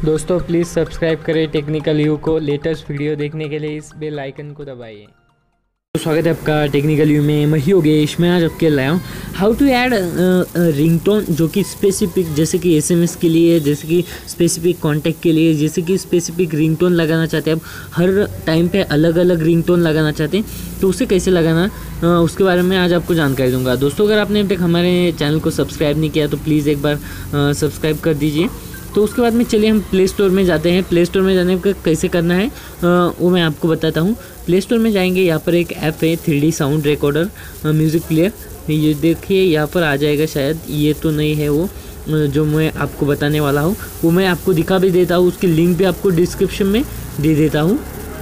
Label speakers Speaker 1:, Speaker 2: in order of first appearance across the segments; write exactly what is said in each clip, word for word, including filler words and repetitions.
Speaker 1: दोस्तों please subscribe करें technical you को। लेटेस्ट वीडियो देखने के लिए इस बेल आइकन को दबाइए। तो स्वागत है आपका टेक्निकल यू में। मैं ही योगेश, मैं आज आपके लाया हूँ हाउ टू ऐड रिंगटोन जो कि स्पेसिफिक, जैसे कि एसएमएस के लिए, जैसे कि स्पेसिफिक कॉन्टैक्ट के लिए, जैसे कि स्पेसिफिक रिंगटोन लगाना चाहते हैं। आप हर टाइम पे अलग अलग रिंगटोन लगाना चाहते हैं तो उसे कैसे लगाना, आ, उसके बारे में आज आपको जानकारी दूंगा। दोस्तों अगर आपने अब तक हमारे चैनल को सब्सक्राइब नहीं किया तो प्लीज़ एक बार सब्सक्राइब कर दीजिए। तो उसके बाद में चलिए हम प्ले स्टोर में जाते हैं। प्ले स्टोर में जाने का कैसे करना है आ, वो मैं आपको बताता हूँ। प्ले स्टोर में जाएंगे, यहाँ पर एक ऐप है three D sound recorder music player. ये देखिए यहाँ पर आ जाएगा, शायद ये तो नहीं है वो जो मैं आपको बताने वाला हूँ, वो मैं आपको दिखा भी देता हूँ। उसकी लिंक भी आपको डिस्क्रिप्शन में दे देता हूँ,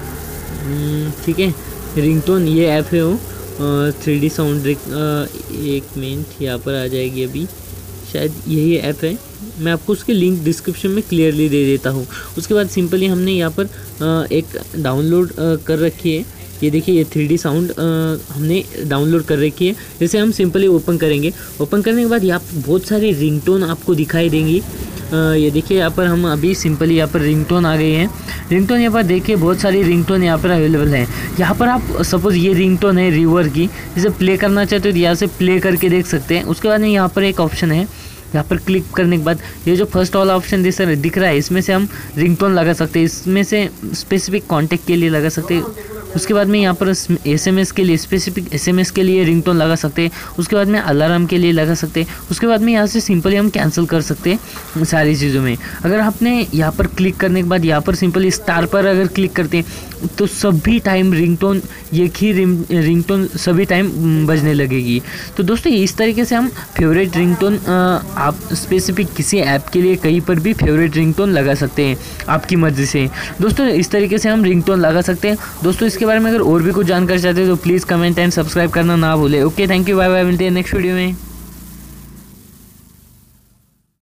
Speaker 1: ठीक है। रिंगटोन ये ऐप है वो थ्री डी साउंड। एक मिनट, यहाँ पर आ जाएगी अभी, शायद यही ऐप है। मैं आपको उसके लिंक डिस्क्रिप्शन में क्लियरली दे देता हूँ। उसके बाद सिंपली हमने यहाँ पर एक डाउनलोड कर रखी है। ये देखिए ये थ्री डी साउंड हमने डाउनलोड कर रखी है। जैसे हम सिंपली ओपन करेंगे, ओपन करने के बाद यहाँ पर बहुत सारे रिंगटोन आपको दिखाई देंगी। ये देखिए यहाँ पर हम अभी सिंपली यहाँ पर रिंगटोन आ गए हैं। रिंगटोन यहाँ पर देखिए बहुत सारी रिंगटोन यहाँ पर अवेलेबल है। यहाँ पर आप सपोज़ ये रिंगटोन है रिवर की, जैसे प्ले करना चाहते हो तो यहाँ से प्ले करके देख सकते हैं। उसके बाद में यहाँ पर एक ऑप्शन है, यहाँ पर क्लिक करने के बाद ये जो फर्स्ट वाला ऑप्शन दिख रहा है, इसमें से हम रिंगटोन लगा सकते हैं। इसमें से स्पेसिफिक कॉन्टैक्ट के लिए लगा सकते हैं। उसके बाद में यहाँ पर एसएमएस के लिए, स्पेसिफिक एसएमएस के लिए रिंगटोन लगा सकते हैं। उसके बाद में अलार्म के लिए लगा सकते हैं। उसके बाद में यहाँ से सिंपली हम कैंसिल कर सकते हैं सारी चीज़ों में। अगर आपने यहाँ पर क्लिक करने के बाद यहाँ पर सिंपली स्टार पर अगर क्लिक करते हैं तो सभी टाइम रिंगटोन, एक ही रिंगटोन सभी टाइम बजने लगेगी। तो दोस्तों इस तरीके से हम फेवरेट रिंगटोन, आप स्पेसिफिक किसी ऐप के लिए कहीं पर भी फेवरेट रिंगटोन लगा सकते हैं आपकी मर्ज़ी से। दोस्तों इस तरीके से हम रिंगटोन लगा सकते हैं। दोस्तों इसके बारे में अगर और भी कुछ जानकारी चाहते हैं तो प्लीज़ कमेंट एंड सब्सक्राइब करना ना भूलें। Okay, thank you, bye bye, मिलते हैं नेक्स्ट वीडियो में।